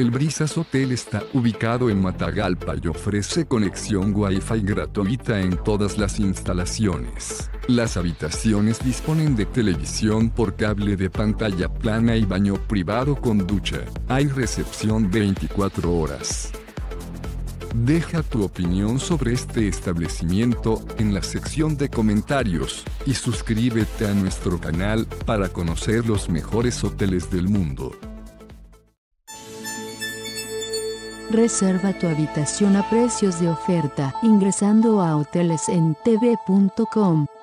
El Brisas Hotel está ubicado en Matagalpa y ofrece conexión Wi-Fi gratuita en todas las instalaciones. Las habitaciones disponen de televisión por cable de pantalla plana y baño privado con ducha. Hay recepción 24 horas. Deja tu opinión sobre este establecimiento en la sección de comentarios y suscríbete a nuestro canal para conocer los mejores hoteles del mundo. Reserva tu habitación a precios de oferta ingresando a hotelesentv.com.